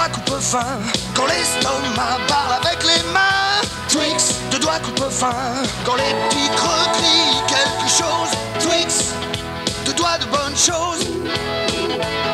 coupe faim. Quand l'estomac parle avec les mains, Twix, 2 doigts coupe faim. Quand les pics crient quelque chose, Twix, 2 doigts de bonnes choses.